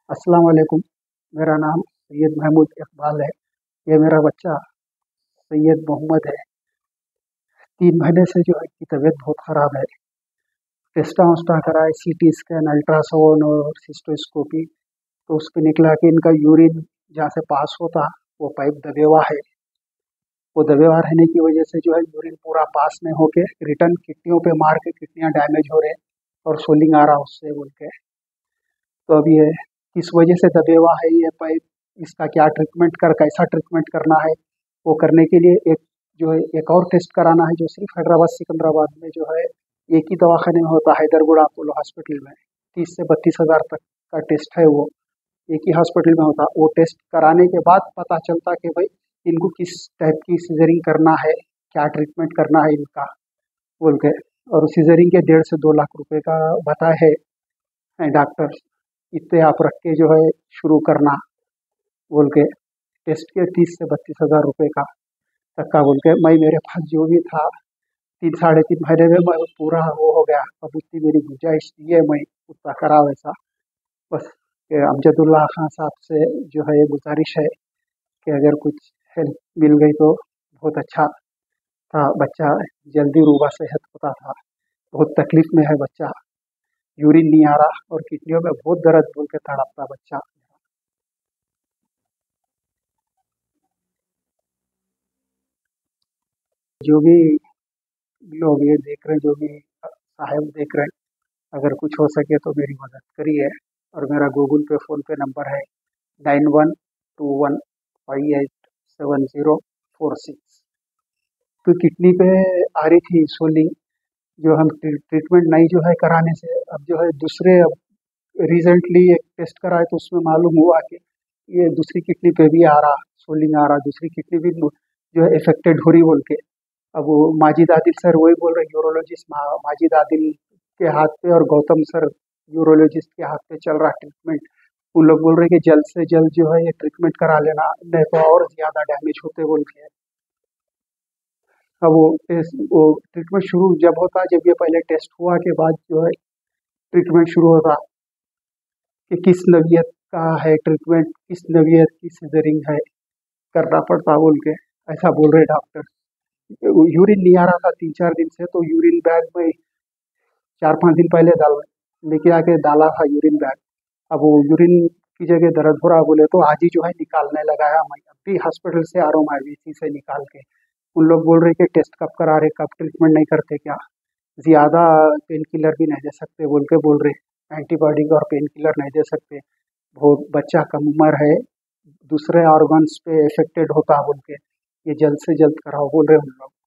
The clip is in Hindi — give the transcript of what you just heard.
अस्सलाम वालेकुम। मेरा नाम सैयद महमूद इकबाल है। ये मेरा बच्चा सैयद मोहम्मद है। 3 महीने से जो है इसकी तबीयत बहुत ख़राब है। टेस्टा वस्टा कराए, सीटी स्कैन, अल्ट्रासाउंड और सिस्टोस्कोपी, तो उस पे निकला कि इनका यूरिन जहाँ से पास होता वो पाइप दबे हुआ है। वो दबे हुआ रहने की वजह से जो है यूरिन पूरा पास नहीं होके रिटर्न किडनियों पे मार के किडनियाँ डैमेज हो रहे और सोलिंग आ रहा उससे बोल के। तो अब ये किस वजह से दबे हुआ है ये पाइप, इसका क्या ट्रीटमेंट कैसा ट्रीटमेंट करना है, वो करने के लिए एक और टेस्ट कराना है जो सिर्फ हैदराबाद सिकंदराबाद में जो है एक ही दवाखाने में होता है, हैदरगुड़ा अपोलो हॉस्पिटल में। 30 से 32 हज़ार तक का टेस्ट है वो, एक ही हॉस्पिटल में होता। वो टेस्ट कराने के बाद पता चलता कि भाई इनको किस टाइप की सीजरिंग करना है, क्या ट्रीटमेंट करना है इनका बोल के। और सीजरिंग के 1.5 से 2 लाख रुपए का बताए है डॉक्टर। इतने आप रख के जो है शुरू करना बोल के, टेस्ट के 30 से 32 हज़ार रुपये का तक का बोल के। मैं मेरे पास जो भी था 3 साढ़े 3 महीने में मैं पूरा वो हो गया। अब उतनी मेरी गुंजाइश नहीं है मैं उतना करा वैसा। बस ये अमजदुल्ला खान साहब से जो है ये गुजारिश है कि अगर कुछ हेल्प मिल गई तो बहुत अच्छा था। बच्चा जल्दी रूबा सेहत होता था। बहुत तकलीफ में है बच्चा, यूरिन नहीं आ रहा और किडनियों में बहुत दर्द बोल के तड़पता बच्चा। जो भी लोग ये देख रहे हैं, जो भी साहब देख रहे हैं, अगर कुछ हो सके तो मेरी मदद करिए। और मेरा गूगल पे फ़ोन पे नंबर है 9121587046। तो किडनी पे आ रही थी सोलिंग, जो हम ट्रीटमेंट नहीं जो है कराने से अब जो है दूसरे, अब रिसेंटली एक टेस्ट कराए तो उसमें मालूम हुआ कि ये दूसरी किडनी पे भी आ रहा, सोलिंग आ रहा, दूसरी किडनी भी जो है इफेक्टेड हो रही बोल के। अब वो माजिद आदिल सर वही बोल रहे, यूरोलॉजिस्ट माजिद आदिल के हाथ पे और गौतम सर यूरोलॉजिस्ट के हाथ पे चल रहा ट्रीटमेंट। उन लोग बोल रहे कि जल्द से जल्द जो है ये ट्रीटमेंट करा लेना, नहीं तो और ज़्यादा डैमेज होते बोल के। अब वो ट्रीटमेंट शुरू जब होता, जब ये पहले टेस्ट हुआ के बाद जो है ट्रीटमेंट शुरू होता कि किस नवियत का है ट्रीटमेंट, किस नवियत की सीजरिंग है, करना पड़ता बोल के। ऐसा बोल रहे डॉक्टर। यूरिन नहीं आ रहा था 3 4 दिन से, तो यूरिन बैग में 4 5 दिन पहले लेके आके डाला था यूरिन बैग। अब वो यूरिन की जगह दर्द हो रहा बोले तो आज ही जो है निकालने लगाया। मैं अभी हॉस्पिटल से आ रहा हूँ, मैं से निकाल के। उन लोग बोल रहे कि टेस्ट कब करा रहे, कब ट्रीटमेंट नहीं करते क्या, ज़्यादा पेन किलर भी नहीं दे सकते बोल रहे, एंटीबायोटिक और पेन किलर नहीं दे सकते, वो बच्चा कम उम्र है, दूसरे ऑर्गन्स पे इफेक्टेड होता बोल के, ये जल्द से जल्द कराओ बोल रहे उन लोग।